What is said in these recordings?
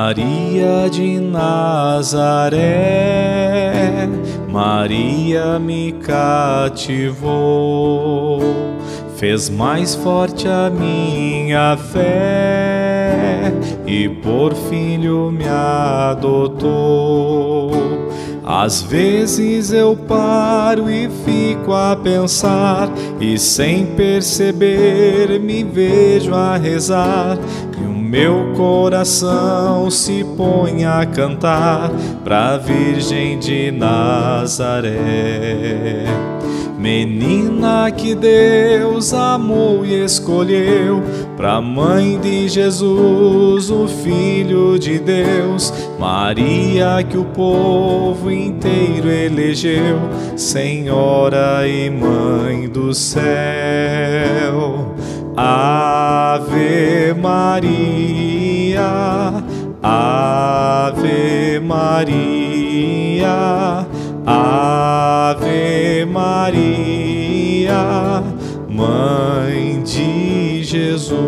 Maria de Nazaré, Maria me cativou, fez mais forte a minha fé e por filho me adotou. Às vezes eu paro e fico a pensar, e sem perceber me vejo a rezar, e o meu coração se põe a cantar pra Virgem de Nazaré. Menina que Deus amou e escolheu pra mãe de Jesus, o Filho de Deus. Maria que o povo inteiro elegeu, Senhora e Mãe do céu. Ave Maria, Ave Maria, Ave Maria, Mãe de Jesus.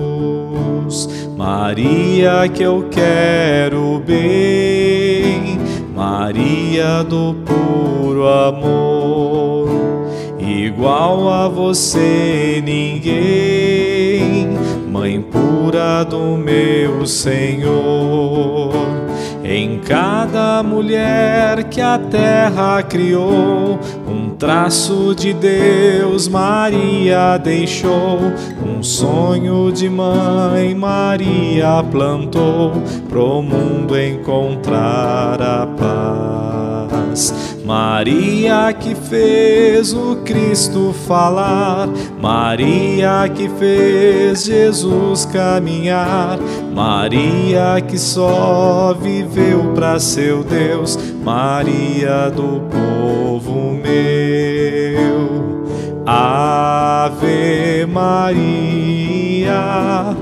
Maria que eu quero bem, Maria do puro amor, igual a você ninguém, Mãe pura do meu Senhor. Em cada mulher que a terra criou, um traço de Deus Maria deixou, um sonho de mãe Maria plantou, pro mundo encontrar a paz. Maria que fez o Cristo falar, Maria que fez Jesus caminhar, Maria que só viveu pra seu Deus, Maria do povo meu. Ave Maria,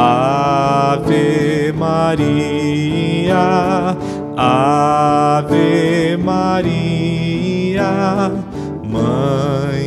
Ave Maria, Ave Maria, Mãe